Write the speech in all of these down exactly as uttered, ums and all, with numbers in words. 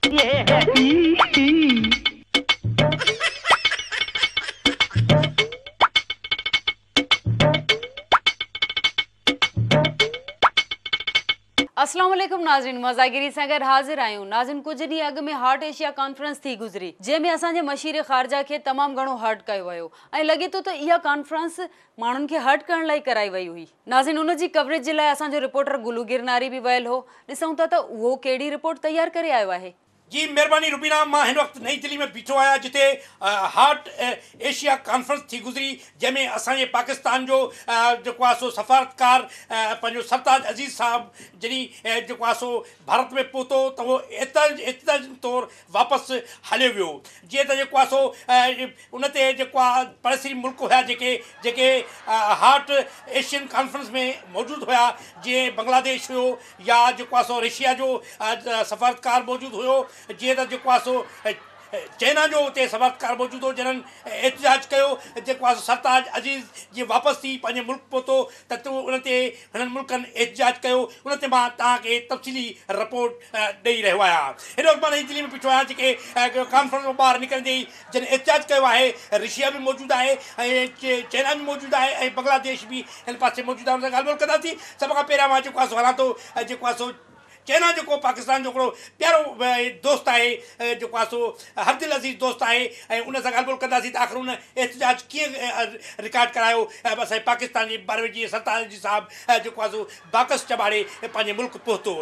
अस्सलाम वालेकुम नाज़रीन, मज़ागिरी से अगर हाजिर आयूं नाज़रीन। कुछ ॾींहं अॻु में हार्ट एशिया कॉन्फ्रेंस थी गुज़री, जंहिंमें असांजे मशीर ख़ारजा खे तमामु घणो हर्ट कयो वियो ऐं लॻे थो त इहा कॉन्फ्रेंस माण्हुनि खे हर्ट करण लाइ कराई वई हुई। नाज़रीन, उन जी कवरेज जे लाइ असांजो रिपोर्टर गुलू गिरनारी बि वियल हो। ॾिसूं था त उहो कहिड़ी रिपोर्ट तयारु करे आयो आहे। जी मेहरबानी रुबीना, मां हिन वक़्तु नई दिल्ली में बीठो आहियां जिते हार्ट एशिया कॉन्फ्रेंस थी गुज़री, जंहिंमें असांजे पाकिस्तान जो जेको आहे सो सफ़ारतकार पंहिंजो सरताज अज़ीज़ साहिबु जॾहिं जेको आहे सो भारत में पहुतो त उहो एतिराज तौरु वापसि हलियो वियो। जीअं त जेको आहे सो उन ते जेको आहे पड़ोसी मुल्क हुया जेके जेके हार्ट एशियन कॉन्फ्रेंस में मौजूदु हुया, जीअं बांग्लादेश हुयो या जेको आहे सो रशिया जो सफ़ारतकार मौजूदु हुयो, जीअं त जेको आहे सो चाइना जो उते सफ़ारतकार मौजूदु हो, जिन्हनि एतिजाज कयो जेको आहे सरताज अज़ीज़ जीअं वापसि थी पंहिंजे मुल्क पहुतो त तूं उन ते हिननि मुल्कनि एतिजाज कयो। उन ते मां तव्हांखे तफ़सीली रिपोर्ट ॾेई रहियो आहियां। हिन वक़्तु मां नई दिल्ली में बीठो आहियां, जेके कॉन्फ्रेंस मां ॿाहिरि निकिरंदे ई जिन एतिजाज कयो आहे, रशिया बि मौजूदु आहे ऐं चाइना बि मौजूदु आहे ऐं बांग्लादेश बि हिन पासे मौजूदु आहे। हुन सां ॻाल्हि ॿोल कंदासीं। सभ खां पहिरियां मां जेको आहे सो हलां थो जेको आहे सो चाइना जेको पाकिस्तान जो हिकिड़ो प्यारो दोस्त आहे, जेको आहे सो हरदिल अज़ीज़ दोस्त आहे, ऐं उन सां ॻाल्हि ॿोल कंदासीं त आख़िर उन एतिजाज कीअं रिकॉर्ड करायो असांजे पाकिस्तान जे बारे में। जीअं सरताज जी साहिबु जेको आहे सो बाकस चॿाड़े पंहिंजे मुल्क पहुतो।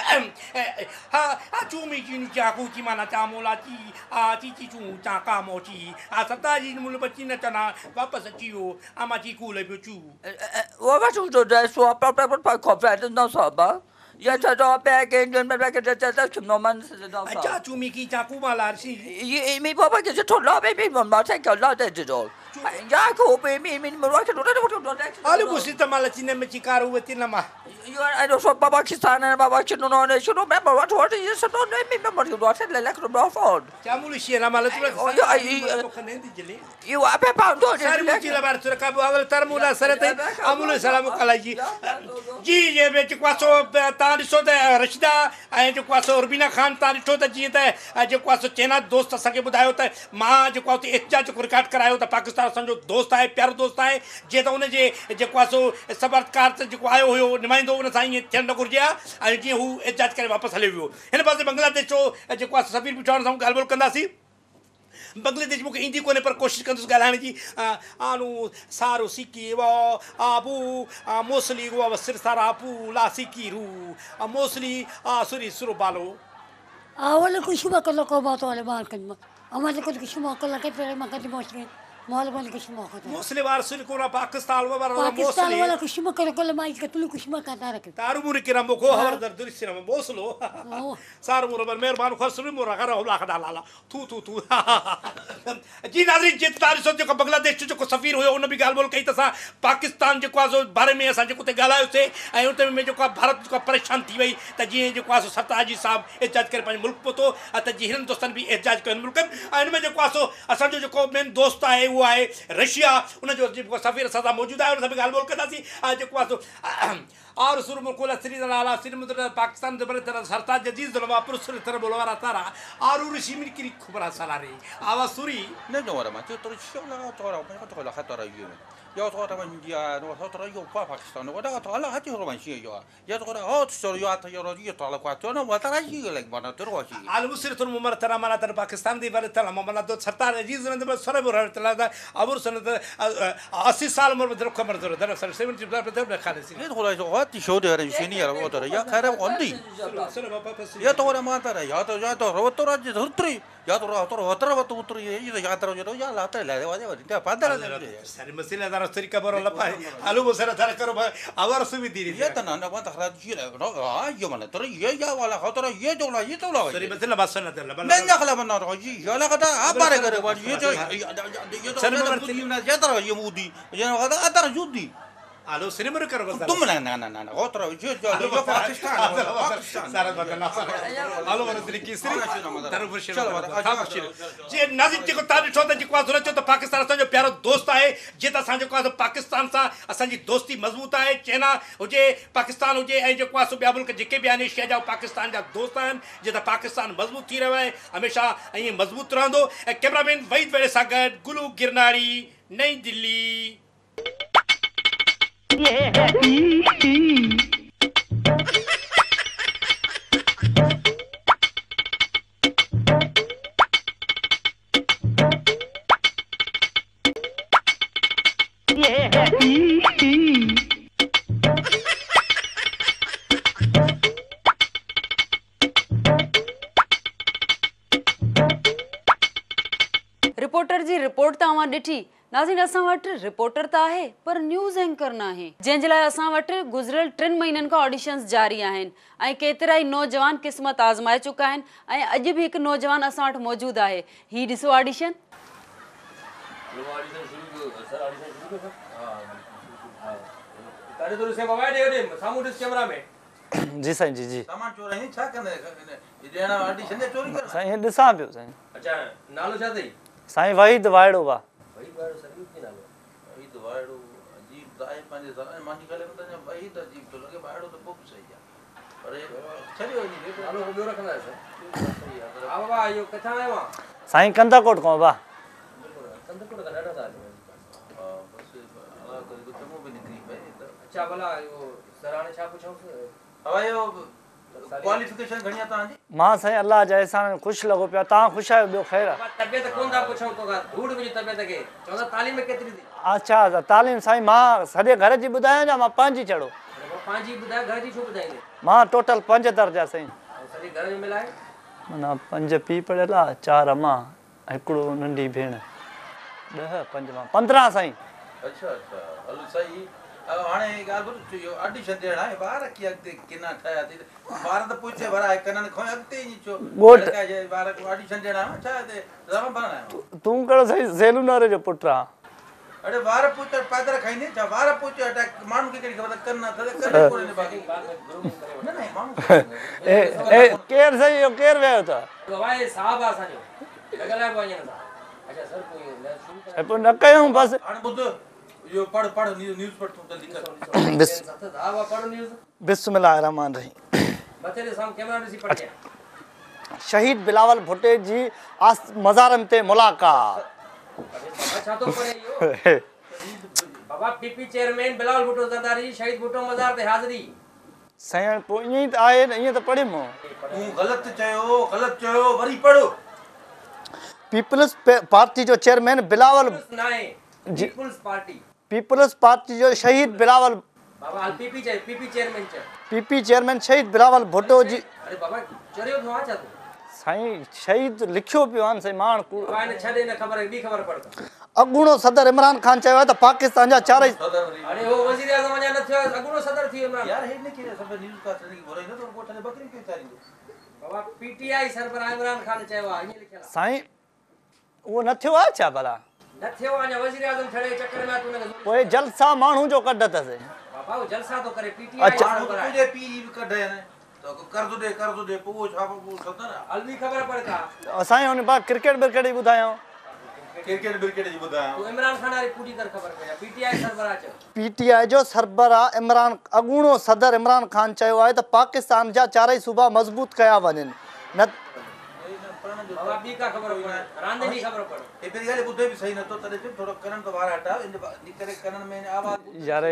हा चूमी चीनी चाकू ची माना चामोला ची आ ची ची चू चा कामो ची आ सरताज जी मुल्क बची न चना वापसि अची वियो आमा ची कूल पियो चू। 我为什么就在说不不不不可不的那什么？ ये तो तो पैकेज में पैकेज तो तो चुनो मन से तो अच्छा चूमी की चाकू वाला सी ये मैं बाबा के तो ला पे पे मन बात है क्या ला दे जो या को पे मैं मैं मरवा के तो तो तो आलू बुसी तमाला चिने में चिकारू वती नमा you I don't so बाबा किसान है बाबा चिनो ने चिनो मैं बाबा तो ये सब तो नहीं मैं मर गया तो ले ले तो बात और चामुल शी ना माला तो तो खने दी जले you आ पे पाउंड तो सर मुझे ला बार तो का अवल तरमुला सरते अमूल सलाम कला जी जी ये में चिकवासो तां ॾिसो त रशिदा ऐं जेको आहे सो रुबीना ख़ान तव्हां ॾिठो त जीअं त जेको आहे सो चाइना दोस्त असांखे ॿुधायो त मां जेको आहे उते एतिजाज जेको रिकॉर्ड करायो त पाकिस्तान असांजो दोस्त आहे, प्यारो दोस्त आहे। जीअं त उनजे जेको आहे सो सफ़ारतकार त जेको आयो हुयो नुमाइंदो, उन सां ईअं थियणु न घुरिजे हा ऐं जीअं हू एतिजाज करे वापसि हलियो वियो। हिन पासे बांग्लादेश जो जेको आहे सफ़ीर बीठो आहे, हुन सां ॻाल्हि ॿोल कंदासीं। बांग्लादेश मूंखे ईंदी कोन्हे पर कोशिशि कंदुसि ॻाल्हाइण जी। आनू सारो सिकी वो आबू मोसली वो सिर सारा पू ला सिकी रू मोसली आ सुरी सुरो बालो awal ko shuma ko ko ba to ale ban kan ma amale ko shuma ko la ke pere ma kati mosre mal ban ko shuma ko Mosle वार सुरी कोना पाकिस्तान वो वार pakistan Mosle wala ko shuma ko ko ma ka tulu ko shuma ka tara ke तारू मुरी किरम को हवर दर दर cinema मोसलो सार मुर बर मेहरबान खर सुरी मुर खरा होला खडा लाला तू तू तू जी नाज़रीन, जित तारी सो जेको बांग्लादेश जो को सफ़ीर हुयो उन भी ॻाल्हि ॿोल कई त असां पाकिस्तान जेको आहे सो बारे में असां जेको उते ॻाल्हायोसीं ऐं उते में जेको आहे भारत जेको परेशान थी वई त जीअं जेको आहे सो सरताज जी साहिबु एतिजाज करे पंहिंजे मुल्क पहुतो त जी हिननि दोस्तनि बि एतिजाज कयो हिन मुल्कनि ऐं हिन में जेको आहे सो असांजो जेको मेन दोस्त आहे उहो आहे रशिया। उनजो जेको सफ़ीर असां सां मौजूदु आहे, उन सां बि ॻाल्हि ॿोल कंदासीं। ऐं जेको आहे सो और सुर मुल्कुल श्री नाला श्री मुद्र पाकिस्तान दे बरे तरह सरताज अजीज दलवा पुरुष तरह बोलवारा तारा और ऋषि मिल की खबरा सलारे आवाज सुरी ne no ora ma tu to shola to ora pa to la khatara yu yo to ora ban dia no to ora yo pa Pakistan no ora to ala hati ora ban shi yo ya to ora hot so yo ata yo ro to ala kwa to no wa tara shi like bana to ro shi al musir tur mumar tara mala tar Pakistan di bare tala mamala to sartar aziz ne de sore bor tala da abur sanat अस्सी साल उम्र में दरख मर दर दर seventy पर दर खाने से ne to ora so hati show de ora shi ni ya ro to ya khara ondi ya to ora ma tara ya to ya to ro to ra ji dhurtri ya to ro to ro to ro to utri ye ya to ro ya la ta la wa ya pa dara सर मसले दर तरीका बरो लपा आलू बसरा दर करो our सुबि दी ये त ना ना वा खरा जी रो आ यो माने तो ये या वाला खो तो ये जो ला ये तो ला सरी मसला बस ना दर मैं ना खला बना रो जी या ला कदा आ बारे करे वा ये जो ये तो सर मैं तो ये ना ये तरह ये मुदी ये ना कदा अदर जुदी Allo, सिनेमा कर बस तुम ना ना ना ना वो तरह जो जो जो पाकिस्तान पाकिस्तान सारा बदला allo वर दिल की सरी तरफ शिरो था शिरो जे नाज़िम जी को तारी छो त जी को सुरत तो पाकिस्तान असा जो प्यारो दोस्त है जे त असा जो को पाकिस्तान सा असा जी दोस्ती मजबूत है चाइना हुजे पाकिस्तान हुजे ए जो को बिया मुल्क जेके भी आने एशिया जा पाकिस्तान जा दोस्त हैं जे त पाकिस्तान मजबूत थी रहे हमेशा ऐ मजबूत रहंदो कैमरामैन वहीद वेड़े सागत गुलू गिरनारी नई दिल्ली रिपोर्टर जी रिपोर्ट तव्हां ॾिठी नाज़रीन असां वटि रिपोर्टर त आहे पर न्यूज़ एंकर न आहे जंहिंजे लाइ असां वटि गुज़िरियल टिनि महीननि खां ऑडिशन्स जारी आहिनि ऐं केतिरा ई नौजवान क़िस्मत आज़माए चुका आहिनि ऐं अॼु बि हिकु नौजवान असां वटि मौजूदु आहे ही ॾिसो ऑडिशन जी साईं जी जी सामान चोरी छा कंदे ॾेणा ऑडिशन दे चोरी कर साईं ॾिसां पियो साईं अच्छा नालो छा अथई साईं वहीद वाइड़ो बा भाई बारो सर्विस की नालो ई तो वाड़ो अजीब दाए पंहिंजे ज़बान मांजी करे त भाई त अजीब तो लगे वाड़ो तो पोइ सही आहे पर छॾियो वञी नालो ॿियो रखंदा आहियो हा बाबा इहो किथां आयो आहे साईं कंदाकोट खां बा कंदकोट खां ॾाढा साल हा बस अला कोई चङो बि निकिरी पए त अच्छा भला इहो सर हाणे छा पुछऊंसि हवा यो क्वालिफिकेशन घणी आहे तव्हांजी मां साईं अल्लाह जा एहसान ख़ुशि लॻो पिया तव्हां ख़ुशि आहियो ॿियो ख़ैरु आहे बाबा तबियत कोन था पुछऊं तोखां धूड़ विझ तबियत खे चवंदा तालीम केतिरी थी अच्छा तालीम साईं मां सॼे घर जी ॿुधायां या मां पंहिंजी चढ़ो अरे बाबा पंहिंजी ॿुधाए घर जी छो ॿुधाईंदे मां टोटल पंज दर्जा साईं ऐं सॼे घर जो मिलाए माना पंज पीउ पढ़ियल आहे चारि अम्मा हिकिड़ो नंढी भेण ॾह पंज मां पंद्रहं साईं अच्छा अच्छा हलो सही अब हाणे ॻाल्हि ॿुध इहो ऑडिशन ॾियण आहे ॿार कीअं अॻिते किना ठाहिया थी ॿार त पूछे भरा कननि खां अॻिते ई छो ॻोठ ॿार ऑडिशन ॾियण आहे छा हिते रम भरण आयो तूं कहिड़ो साईं सेलूनारे जो पुटु आहे अरे ॿार पूछ पादर खाईंदे छा ॿार पूछ अटैक माण्हू खे कहिड़ी ख़बर कन नथा त कन कोन्हे बाक़ी न न माण्हू ए ए केरु साईं इहो केरु वियो अथव बाबा हे साहब आहे असांजो लॻल आहे वञण सां अच्छा सर कोई न शुरू ऐं पोइ न कयूं बसि हाणे ॿुध इहो पढ़ पढ़ न्यूज़ न्यूज़ पढ़ तूं जल्दी कर बिस हा बाबा पढ़ो न्यूज़ बिस्मिल्लाह रहमान रहीम मथे ते साम कैमरा ॾिसी पढ़ के शहीद बिलावल भुट्टे जी आस मज़ारनि ते मुलाक़ात बाबा छा थो पढ़े इहो बाबा पीपी चेयरमैन बिलावल भुट्टो ज़रदारी शहीद भुट्टो मज़ार ते हाज़िरी साईं पोइ ईअं ई त आहे न ईअं त पढ़ियुमि तूं ग़लति चयो ग़लति चयो वरी पढ़ पीपल्स पार्टी जो चेयरमैन बिलावल नाए पीपल्स पार्टी पीपल्स पार्टी जो शहीद बिलावल बाबा हाल पीपी चए पीपी चेयरमैन चए पीपी चेयरमैन शहीद बिलावल भुट्टो जी अरे बाबा चरियो थियो आहे छा तूं साईं शहीद लिखियो पियो आहे साईं मां बाबा ने छॾे न ख़बर ॿी ख़बर पढ़ अॻूणो सदर इमरान ख़ान चयो आहे त पाकिस्तान जा चारई अरे हो वज़ीर आज़म अञा न थियो अॻूणो सदर थी वियो यार हे न के सब न्यूज़ का चली घुराई न तो कोठे ने बकरी क्यों चारींदो बाबा पीटीआई सरबराह इमरान खान चयो आहे ईअं लिखियल आहे साईं उहो न थियो आहे छा भला न थियो अञा वज़ीर आज़म छॾे चक्कर में तूं न पोइ जलसा माण्हू जो कढ अथसि बाबा वो जलसा तो करे पीटीआई अच्छा। माण्हू कराए तुझे पी कढे ने तो कर्ज दे कर्ज दे पो छा पो सदर अलवी ख़बर पड़ का असांजे हुन बा क्रिकेट ब्रिकेट ई ॿुधायूं क्रिकेट क्रिकेट जी बुधा तू इमरान खान वारी पूरी तरह ख़बर पड़ पीटीआई सरबराह चयो पीटीआई जो सरबराह इमरान अॻूणो सदर इमरान ख़ान चयो आहे त पाकिस्तान जा चारई सूबा मज़बूत कया वञनि न बाबा बी का ख़बर पड़ रांदनी ख़बर पड़ ए पेरी गाली बुधे भी सही न तो तने थोड़ो करन तो बाहर हटा इन निकरे करन में आवाज यार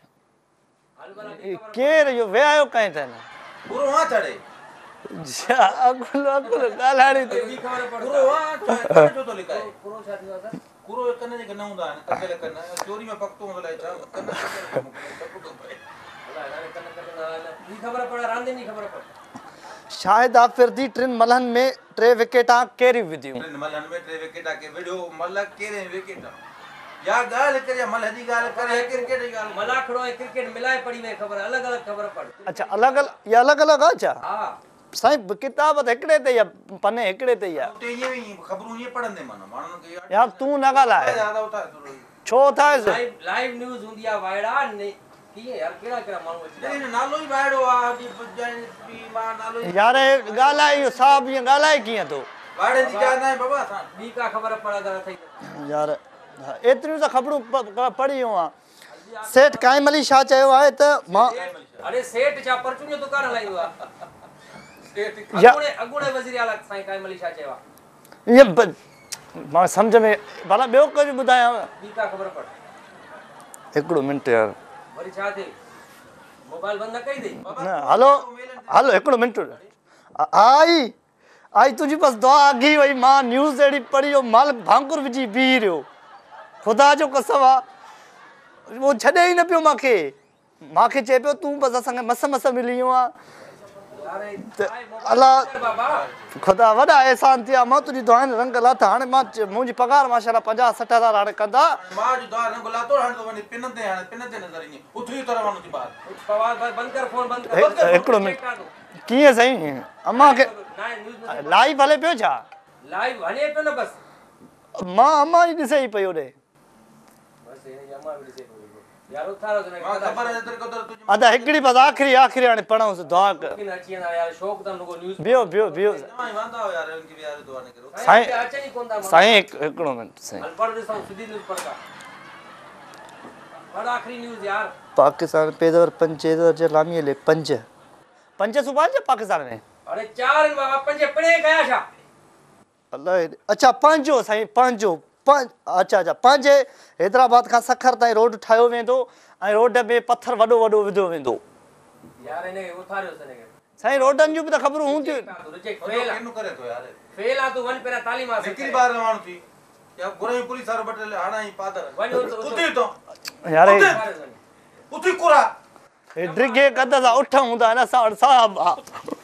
केरु इहो विहायो कहीं अथनि पूरो वहां चढ़े छा अॻुलो अॻुलो ॻाल्हाइणी बी ख़बर पड़ पूरो वहां जो तो लिखाए पूरो छा थियो आहे पूरो कने के न हूंदा न कटे कने चोरी में पक्तो हूंदा लाइ छा कने सब तो भाई अल्लाह जाने कन कन बी ख़बर पड़ रांदनी ख़बर पड़ शाहिद आफिरदी टिन मलहनि में टे विकेटां केरी विधियूं टिन मलहनि में टे विकेटा के विडियो मल केरे विकेटा या गाल करे मल जी गाल करे क्रिकेट जी गाल मला खड़ो है क्रिकेट मिलाए पड़ी में ख़बर अलग अलग ख़बर पड़ अच्छा अलॻि अलॻि इहा अलॻि अलॻि आहे छा हां साईं किताब त हिकिड़े ते ई आहे पने हिकिड़े ते ई आहे ते ये खबरूं ये पढ़ंदे माना माण्हुनि खे यार तूं न ॻाल्हाए ज्यादा होता है छो था लाइव लाइव न्यूज़ हुंदी आहे वायड़ा ने कीअं यार कहिड़ा कहिड़ा माण्हू अची था? नहीं नालो ही बाड़ो आ दी बी मां नालो ही यार ॻाल्हाए इहो साहब ईअं ॻाल्हाए कीअं थो बाड़े जी जान है बाबा असां ॿी का ख़बर पड़ अगरि अथई त यार एतिरियूं त ख़बरूं प- पढ़ियूं आहे सेठ काइम अली छा चयो आहे त मां अरे सेठ छा परचून जो दुकान हलाईंदो आहे या- अॻूणे अॻूणे वज़ीर आला साईं काइम अली छा चयो आहे? ईअं ब- मां सम्झ में भला ॿियो कुझु ॿुधायांव ॿी का ख़बर पड़ हिकिड़ो मिंट यार वरी छा थिए मोबाइल बंदि न कई अथई न हलो हलो हिकिड़ो मिंट आई आई तुंहिंजी बसि दुआ अघी वई मां न्यूज़ अहिड़ी पढ़ी जो मालिक भांकुर विझी बीह रहियो ख़ुदा जो कसम आहे उहो छॾे ई न पियो मूंखे मूंखे चए पियो तूं बसि असांखे मस मस मिली वियो आहे अलाह बाबा ख़ुदा वॾा अहसान थिया मां तुंहिंजी दुआनि रंग लाथा हाणे मां च- मुंहिंजी पघार माशाल्लाह पंजाह सठि हज़ार हाणे कंदा मां जो द्वार न गुलातो हाणे तो वने पिन ते हाणे पिन ते नज़र ईंदी उथी तरह वनो थी बाहर पवार बंदि कर फोन बंदि हि- कर हिकिड़ो मिंट कीअं साईं अम्मा खे लाइव हले पियो छा लाइव हले पियो न बस मां अम्मा ई ॾिसे ई पई होॾे बस ये अम्मा भी ॾिसे पियो यार उथारो जने मां ख़बर है तेरे को तो तुझे अदा हिकिड़ी बसि आख़िरी आख़िरी हाणे पढ़ूंसि दुआ क- किन अची वेंदा यार शौक़ तन रुगो न्यूज़ बिहो बिहो बिहो मां वांदा हो यार इनकी भी यार दुआ न करो साईं अचनि ई कोन था साईं हिकु हिकिड़ो मिंट साईं हल पढ़ ॾिसूं सिधी न्यूज़ पढ़ पढ़ आखिरी न्यूज़ यार पाकिस्तान पैदावार पंज जे लामी हले पंज पंज सूबा छा पाकिस्तान में अरे चार आहिनि बाबा पंज पिणे कया छा अलाए अच्छा पंजो साईं पंजो पंज अच्छा अच्छा पंज हैदराबाद खां सखर ताईं रोड ठाहियो वेंदो ऐं रोड में पथर वॾो वॾो विधो वेंदो यार इने उथारियो सने साईं रोडनि जूं बि त ख़बरूं हूंदियूं तू रिजेक्ट फेल केनु करे तो यार फेल आ तू वन पेरा तालीम हासिल हिकड़ी बार रवान थी या गुरई पुलिस सारो बटले हाणा ही पादर वन उथी तो यार हे- उथी कुरा हे ड्रिगे कद सां उठ हूंदा न सां साहब हा।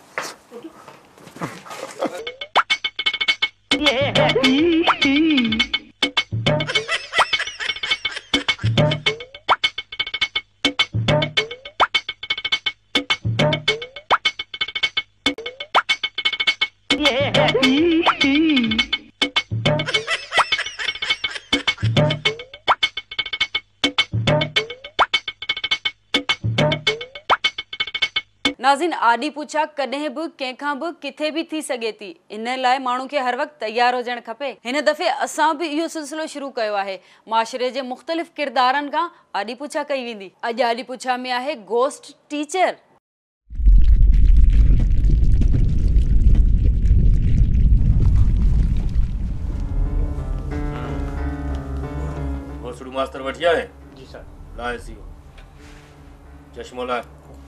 नाज़िन आॾी पुछा कॾहिं बि कंहिंखां बि किथे बि थी सघे थी इन लाइ माण्हू खे हर वक़्तु तयारु हुजणु खपे हिन दफ़े असां बि इहो सिलसिलो शुरू कयो आहे माशरे जे मुख़्तलिफ़ किरदारनि खां आॾी पुछा कई वेंदी अॼु आॾी पुछा में आहे गोस्ट टीचर घोसड़ू मास्टर वठी आए जी सर लाए सी चश्मो लाए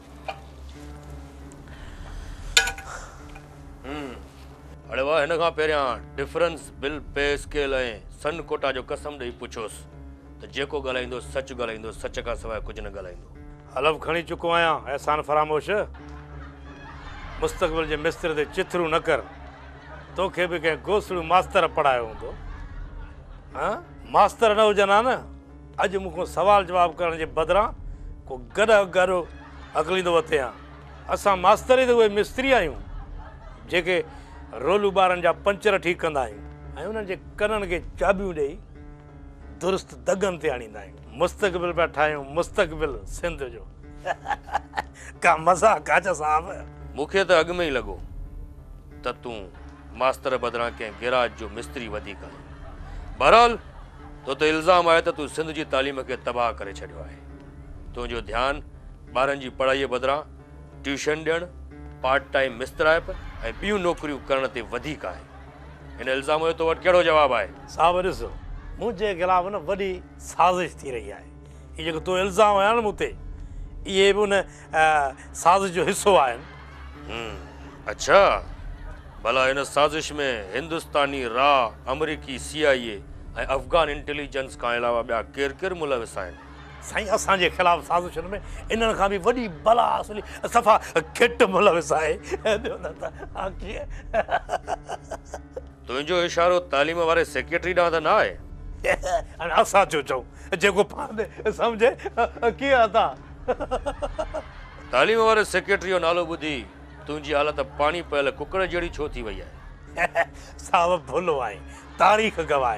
हम्म अड़े वाह हिन खां पहिरियां डिफरेंस बिल पे स्केल ऐं सन कोटा जो कसम ॾेई पुछोसि त जेको ॻाल्हाईंदो सच ॻाल्हाईंदो सच खां सवाइ कुझु न ॻाल्हाईंदो हलफ़ खणी चुको आहियां अहसान फरामोश मुस्तक़बिल जे मिस्र ते चिथरू न कर तोखे बि कंहिं घोसड़ू मास्तर पढ़ायो हूंदो हा मास्तर न हुजनि हा न अॼु मूंखां सुवाल जवाबु करण जे बदिरां को गॾो गॾो अकलींदो वरिते हा असां मास्तर ई त उहे मिस्त्री आहियूं जेके रोलू ॿारनि जा पंचर ठीकु कंदा आहियूं ऐं उन्हनि जे कननि खे चाबियूं ॾेई दुरुस्त दगनि ते आणींदा आहियूं मुस्तक़बिल पिया ठाहियूं मुस्तक़बिल सिंध जो का मज़ा काचा साहब मूंखे त अॻु में ई लॻो त तूं मास्तर बदिरां कंहिं गिराज जो मिस्त्री वधीक आहे बहरहाल तो त इल्ज़ाम आहे त तूं सिंध जी तालीम खे तबाह करे छॾियो आहे तुंहिंजो ध्यानु ॿारनि जी पढ़ाईअ बदिरां ट्यूशन ॾियणु पार्ट टाइम मिस्तराइप ऐं ॿियूं नौकरियूं करण ते वधीक आहे हिन इल्ज़ाम जो तो वटि कहिड़ो जवाबु आहे साहब ॾिसो मुंहिंजे ख़िलाफ़ु न वॾी साज़िश थी रही आहे इहे जेको तो इल्ज़ाम आया न मूं ते इहे बि उन साज़िश जो हिसो आहिनि अच्छा भला हिन साज़िश में हिंदुस्तानी रा अमरीकी सी आई ए ऐं अफ़गान इंटेलिजेंस खां अलावा ॿिया केरु केरु मुलविस आहिनि साईं असांजे ख़िलाफ़ु साज़िशुनि में इन्हनि खां बि वॾी बला असली सफ़ा खिट मुलविस आहे ॿियो न त हा कीअं तुंहिंजो इशारो तालीम वारे सेक्रेटरी ॾांहुं त न आहे हाणे असां छो चऊं जेको पाण सम्झे कीअं असां तालीम वारे सेक्रेटरी जो नालो ॿुधी तुंहिंजी हालत पाणी पयल कुकड़ जहिड़ी छो थी वई आहे साहब भुलो आहे तारीख़ गवाह आहे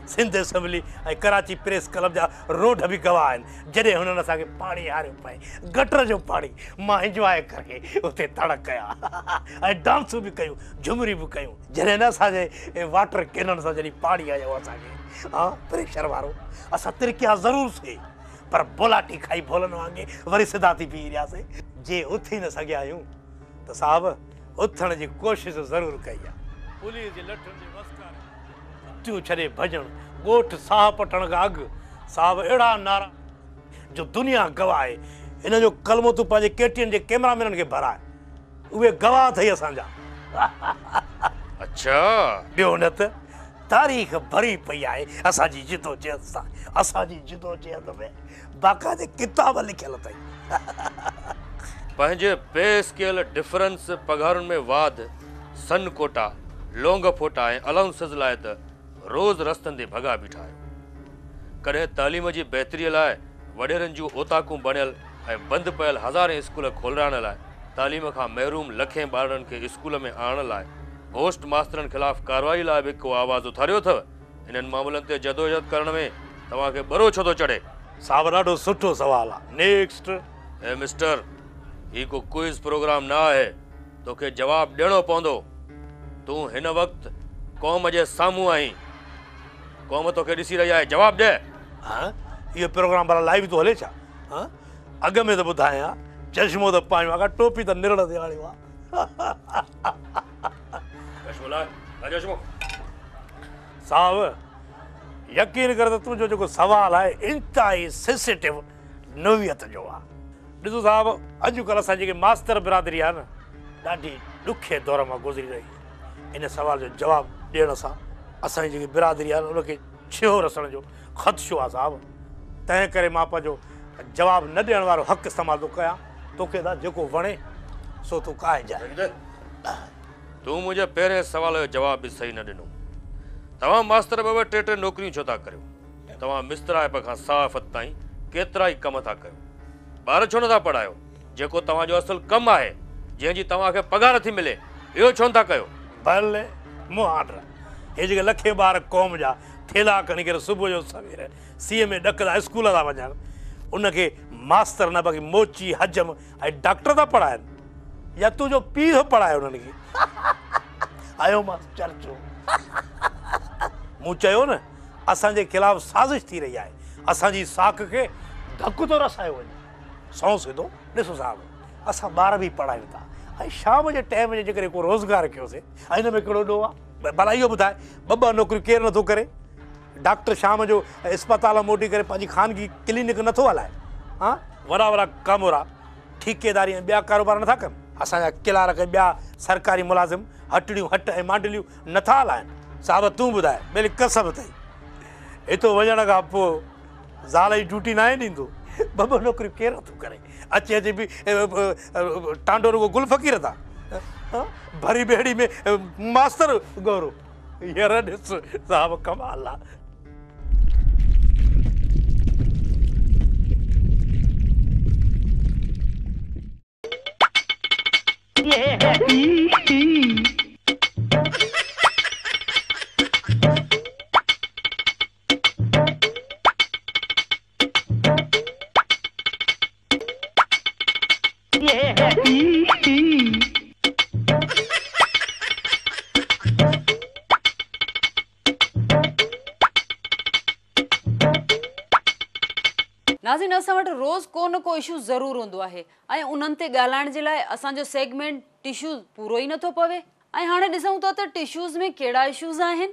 सिंध असेंबली ऐं कराची प्रेस क्लब जा रोड बि गवाह आहिनि जॾहिं हुननि असांखे पाणी हारियो पए गटर जो पाणी मां इंजॉय करे उते तड़क कया ऐं डांसूं बि कयूं झुमरियूं बि कयूं जॾहिं न असांजे वाटर कैनन सां जॾहिं पाणी आयो असांखे हा प्रेशर वारो असां तिरकिया ज़रूरु से पर बोलाटी खाई बोलनि वांगुरु वरी सिधा थी बीह रहियासीं जे उथी न सघिया आहियूं त साहब उथण जी कोशिशि ज़रूरु कई आहे पुलिस जे लठुनि जे वस्कार तूं छॾे भॼणु ॻोठ साह पटण खां अॻु साहब अहिड़ा नारा जो दुनिया गवाह आहे हिन जो कलमो तूं पंहिंजे केटीएन जे कैमरामैननि खे भराए उहे गवाह अथई असांजा अच्छा ॿियो न त तारीख़ भरी पई आहे असांजी जिदोजहद सां असांजी जिदोजहद में बाक़ाइदे किताब लिखियल अथई पंहिंजे पेश कयल डिफरेंस पघारुनि में वाध सन कोटा लोंग फोटा ऐं अलाउंसिस लाइ त रोज़ रस्तनि ते भॻा बीठा आहियो कॾहिं तालीम जी बहितरीअ लाइ वॾेरनि जूं ओताकूं बणियल ऐं बंदि पियल हज़ारे स्कूल खोलाइण लाइ तालीम खां महरूम लखें ॿारनि खे स्कूल में आणण लाइ पोस्ट मास्तरनि ख़िलाफ़ कार्रवाई लाइ बि को आवाज़ उथारियो अथव इन्हनि मामलनि ते जदोजहद करण में तव्हांखे बरो छो थो चढ़े साहब ॾाढो सुठो सुवालु आहे नेक्स्ट ए मिस्टर ही को क्विज प्रोग्राम न आहे तोखे जवाबु ॾियणो पवंदो तूं हिन वक़्तु क़ौम जे साम्हूं आहीं क़ौम तोखे ॾिसी रही आहे जवाबु ॾे हा इहो प्रोग्राम भला लाइव थो हले छा हा अॻ में त ॿुधायां चश्मो त पायूं आहे टोपी त निरड़ ते आणियो आहे चश्मो लाइ लाइ चश्मो साहब यकीन कर त तुंहिंजो जेको सुवालु आहे इंतिहाई सेंसिटिव नोवियत जो आहे ॾिसो साहब अॼुकल्ह असां जेके मास्तर बिरादरी आहे न ॾाढी ॾुखे दौर मां गुज़री रही इन सुवाल जो जवाबु ॾियण सां असांजी जेकी बिरादरी आहे न उनखे छियो रसण जो ख़दशो आहे साहब तंहिं करे मां पंहिंजो जवाबु न ॾियण वारो हक़ इस्तेमालु थो कयां तोखे त जेको वणे सो तूं काइजांइ तूं मुंहिंजे पहिरें सुवाल जो जवाबु बि सही न ॾिनो तव्हां मास्तर ॿ ॿ टे टे नौकरियूं छो था करियो तव्हां मिस्त्राइप खां साफ़त ताईं केतिरा ई कम था कयो ॿार छो नथा पढ़ायो जेको तव्हांजो असुलु कमु आहे जंहिंजी तव्हांखे पघार थी मिले इहो छो नथा कयो भले मुहांड हे जेके लखे ॿार क़ौम जा थेला खणी करे सुबुह जो सवेर सीए में ॾकंदा स्कूल था वञनि उनखे मास्तर न बाक़ी मोची हजम ऐं डॉक्टर था पढ़ाइनि या तुंहिंजो पीउ थो पढ़ाए उन्हनि खे आयो मां चर्चो मूं चयो न असांजे ख़िलाफ़ु साज़िश थी रही आहे असांजी साख खे धकु थो रसायो वञे सौ सिधो ॾिसो साहिबु असां ॿार बि पढ़ायूं था ऐं शाम जे टाइम जे जेकॾहिं को रोज़गारु कयोसीं ऐं हिन में कहिड़ो ॾोह आहे भला इहो ॿुधाए ॿ ॿ नौकरियूं केरु नथो करे डॉक्टर शाम जो अस्पताल मोटी करे पंहिंजी ख़ानगी क्लिनिक नथो हलाए हा वॾा वॾा कामोरा ठीकेदारी ऐं ॿिया कारोबार नथा कनि असांजा क्लार्क ॿिया सरकारी मुलाज़िम हटड़ियूं हट ऐं मांडलियूं नथा हलाइनि साहिबु तूं ॿुधाए भली कसब अथई हितो वञण खां पोइ ज़ाल जी ड्यूटी न आहे ॾींदो ॿ ॿ नौकरियूं केरु नथो करे अचे अचे बि टांडो रुगो गुल फ़क़ीर था भरी बेड़ी में मास्तर गौरव हींअर ॾिस साहिबु कमाल आहे नाज़रीन असां वटि रोज़ को न को इशू ज़रूरु हूंदो आहे ऐं उन्हनि ते ॻाल्हाइण जे लाइ असांजो सेगमेंट टिश्यूज़ पूरो ई नथो पवे ऐं हाणे ॾिसूं था त टिश्यूज़ में कहिड़ा इशूज़ आहिनि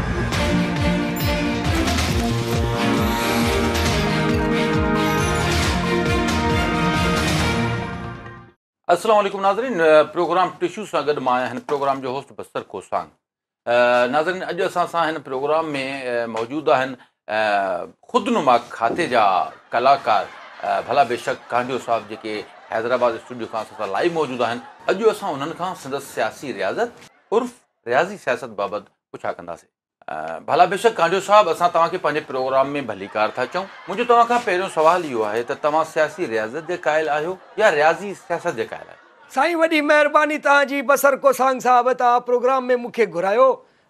अस्सलाम वालेकुम नाज़रीन प्रोग्राम टिश्यू सां गॾु मां आहियां हिन प्रोग्राम जो होस्ट बसर कोसांग नाज़रीन अॼु असां सां हिन प्रोग्राम में मौजूदु आहिनि ख़ुदनुमा खाते जा कलाकार भला बेशक कांडियो साहब जेके हैदराबाद स्टूडियो खां असां सां लाइव मौजूदु आहिनि अॼु असां उन्हनि खां संदसि सियासी रियाज़त उर्फ़ रियाज़ी सियासत बाबति पुछा कंदासीं भला बेशक कांडियो साहब असां तव्हांखे पंहिंजे प्रोग्राम में भलीकार था चऊं मुंहिंजो तव्हां खां पहिरियों सुवालु इहो आहे त तव्हां सियासी रियाज़त जे क़ाइल आहियो या रियाज़ी सियासत जे क़ाइल आहियो साईं वॾी महिरबानी तव्हांजी बसर कोसांग साहब तव्हां प्रोग्राम में मूंखे घुरायो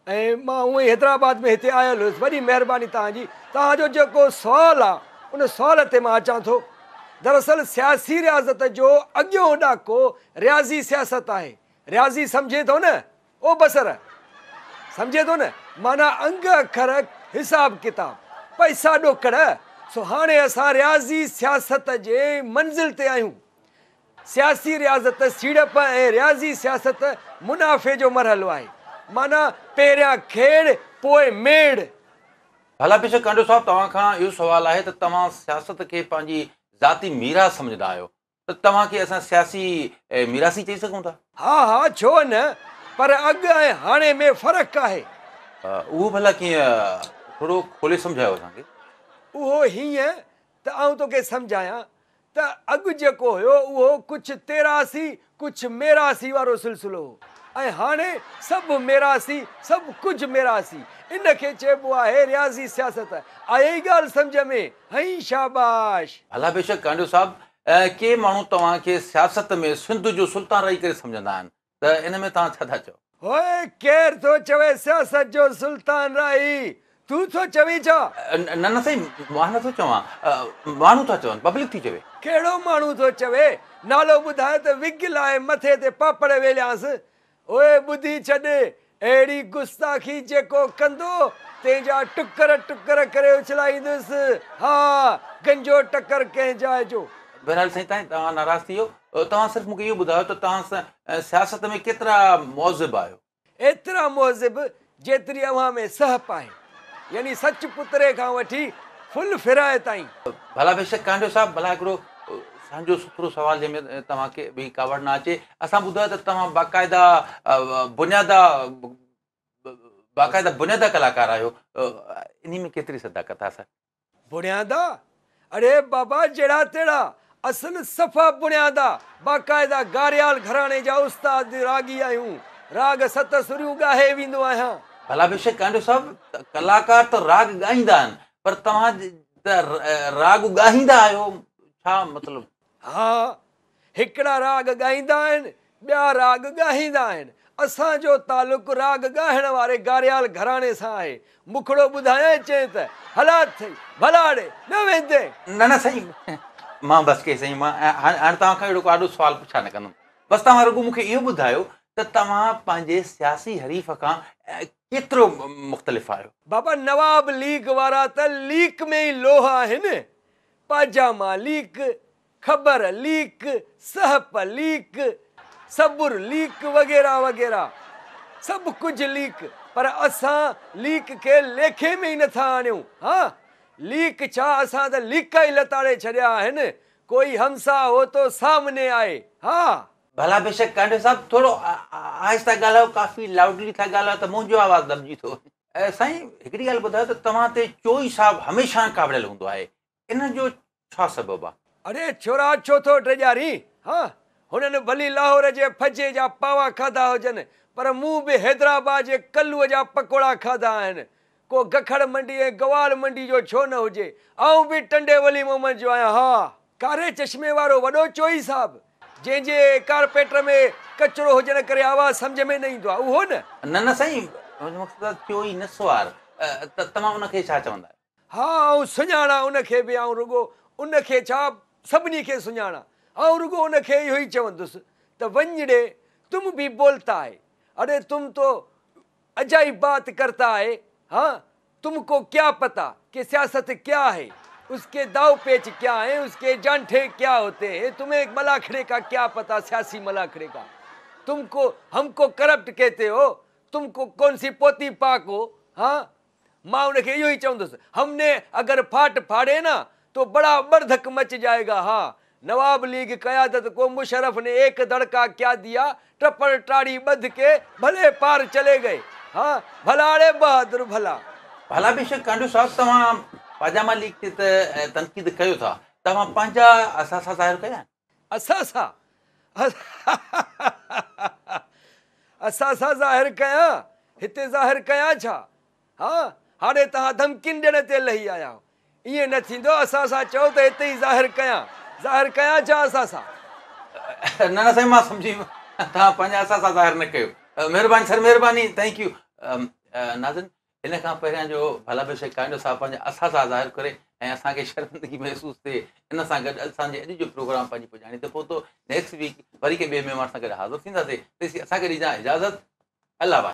ऐं मां उहे हैदराबाद में हिते आयल हुयुसि। वॾी महिरबानी तव्हांजी। तव्हांजो जेको सुवालु आहे उन सुवाल ते मां अचां थो। दरअसल सियासी रियाज़त जो अॻियों ॾाको रियाज़ी सियासत आहे। रियाज़ी सम्झे थो न, ओ बसर सम्झे थो न, माना अंग अखर हिसाब किताब पैसा ॾोकड़। सो हाणे असां रियाज़ी सियासत जे मंज़िल ते आहियूं। सियासी रियाज़त सीड़प ऐं रियाज़ी सियासत मुनाफ़े जो मरहलो आहे। माना पहिरियां खेड़ पोइ मेड़। भला बेशक कांडो साहब, तव्हां खां इहो सुवालु आहे त तव्हां सियासत खे पंहिंजी ज़ाती मीरास सम्झंदा आहियो, त तव्हांखे असां सियासी मीरासी चई सघूं था? हा हा, छो न, पर अॻु ऐं हाणे में फ़र्क़ु आहे। उहो भला कीअं, थोरो खोले सम्झायो असांखे। उहो हीअं त आउं तोखे सम्झायां त अॻु जेको हुयो उहो कुझु तेरासी कुझु मेरासी वारो सिलसिलो हो, ऐं हाणे सभु मेरासी सभु कुझु मेरासी। इन खे चइबो आहे रियाज़ी सियासत। आहे ई ॻाल्हि सम्झ में? हई शाबाश। भला बेशक कांडो साहब, के माण्हू तव्हांखे सियासत में सिंध जो सुल्तान रही करे सम्झंदा आहिनि, त इन में तव्हां छा था चओ? ओए केरु थो चवे सियासत जो सुल्तान रही? तूं थो चवी छा? न न साईं, मां नथो चवां, माण्हू था चवनि, पब्लिक थी चवे। कहिड़ो माण्हू थो चवे? नालो ॿुधाए त विग लाइ मथे ते पापड़ वेलियांसि। ओए ॿुधी छॾ, अहिड़ी गुस्ताखी जेको कंदो तंहिंजा टुकर टुकर करे उछलाईंदुसि। हा, गंजो टकर कंहिं जाइ जो। बहरहाल साईं, तव्हां तव्हां नाराज़ थी वियो। तव्हां सिर्फ़ु मूंखे इहो ॿुधायो त तव्हां सियासत में केतिरा मौज़िब आहियो? एतिरा मौज़िब जेतिरी अव्हां में सहप आहे, यानी सच पुतरे खां वठी फुल फिराए ताईं। भला बेशक कांडो साहब, भला हिकिड़ो असांजो सुठो सुवालु जंहिंमें तव्हांखे बि कावड़ न अचे। असां ॿुधो त तव्हां बाक़ाइदा बुनियादा बाक़ाइदा बुनियादा कलाकार आहियो। इन में केतिरी सदाकत आहे? बुनियादा? अरे बाबा, जहिड़ा तहिड़ा असल सफ़ा बुनियादा बाक़ाइदा गारियाल घराणे जा उस्ताद रागी आहियूं। राग सत सुरियूं ॻाहे वेंदो आहियां। भला बेशक कांडो साहब, कलाकार त राग ॻाईंदा आहिनि, पर तव्हां त राग ॻाईंदा आहियो, छा मतिलबु? हा, हिकिड़ा राग ॻाईंदा आहिनि, ॿिया राग ॻाईंदा आहिनि। असांजो तालुक़ु राग ॻाइण वारे गारियाल घराणे सां आहे। मुखड़ो ॿुधायां चए त हला थई भलाड़े न वेंदे। न न साईं, मां बसि के साईं, मां हाणे तव्हांखां अहिड़ो ॾाढो सुवालु पुछा न कंदुमि। बसि तव्हां रुॻो मूंखे इहो ॿुधायो त तव्हां पंहिंजे सियासी हरीफ़ खां केतिरो मुख़्तलिफ़ आहियो? बाबा, नवाब लीग वारा त लीक में ई लोह आहिनि। पाजामा लीक, ख़बर लीक, सहप लीक, सबुर लीक वग़ैरह वग़ैरह, सभु कुझु लीक। पर असां लीक खे लेखे में ई नथा आणियूं। हा, लीक छा, असां त लीक ई लताड़े छॾिया आहिनि। कोई हमसा हो तो सामने आए। हा, भला बेशक कांडे साहब, थोरो आहिस्ता ॻाल्हायो, काफ़ी लाउडली था ॻाल्हायो त मुंहिंजो आवाज़ु दॿिजी थो। साईं, हिकिड़ी ॻाल्हि ॿुधायो त तव्हां ते चोई साहब हमेशह कावड़ियल हूंदो आहे, इन जो छा सबबु आहे? अरे छोरा, छो थो ड्रजारी? हा, हुननि भली लाहौर जे फजे जा पावा खाधा हुजनि, पर मूं बि हैदराबाद जे कल्लूअ जा पकोड़ा खाधा आहिनि। को गखड़ मंडी ऐं गवाल मंडी जो छो न हुजे। आऊं बि टंडे वली मोहम्मद जो आहियां। हा, कारे चश्मे वारो वॾो चोई साहब, जंहिंजे कारपेटर में कचिरो हुजण करे आवाज़ सम्झ में न ईंदो आहे, उहो न? न न साईं, मुंहिंजो मक़सदु चोई न सुवार, त तव्हां उनखे छा चवंदा आहियो? हा, ऐं सुञाणा उनखे बि। ऐं रुॻो उनखे छा, सभिनी खे सुञाणा। ऐं रुॻो उनखे इहो ई चवंदुसि त वञ ॾे, तुम भी बोलता है। अरे तुम तो अजाइब बात करता है। हाँ, तुमको क्या पता कि सियासत क्या है, उसके दाव पेच क्या है, उसके जांठे क्या होते हैं। तुम्हें मलाखड़े का क्या पता, सियासी मलाखड़े का। तुमको हमको करप्ट कहते हो, तुमको कौन सी पोती पाक हो। हाँ, मां उनखे इहो ई चवंदुसि, हमने अगर फाट फाड़े ना तो बड़ा बर्धक मच जाएगा। हाँ, नवाब लीग कयादत को मुशर्रफ ने एक धड़का क्या दिया, टप्पड़ टाड़ी बध के भले पार चले गए। हाँ, भलाड़े बहादुर भला। भला बेशक कांडो साहब, तव्हां पाजामा लीग ते त तनक़ीद कयो था, तव्हां पंहिंजा असासा ज़ाहिर कया? असासा असासा ज़ाहिर कयां? हिते ज़ाहिर कयां छा? हाँ, हाणे तव्हां धमकियुनि ॾियण ते लही आया आहियो। ईअं न थींदो। असासा चओ त हिते ई ज़ाहिर कयां। ज़ाहिर कयां छा असासा? न न साईं, मां सम्झी, तव्हां पंहिंजा असासा ज़ाहिर न कयो। महिरबानी सर, महिरबानी, थैंक यू। नाज़िन इन खां पहिरियां जो भला बि काइंडो साहब पंहिंजा असासा ज़ाहिर करे ऐं असांखे शर्मिंदगी महसूसु थिए इन सां गॾु असांजे अॼु जो प्रोग्राम पंहिंजी पुॼाणी त पोइ तो नेक्स्ट वीक वरी के ॿिए महिमान सां गॾु हाज़िर थींदासीं तेसीं असांखे ॾिजां इजाज़त। अल्लाह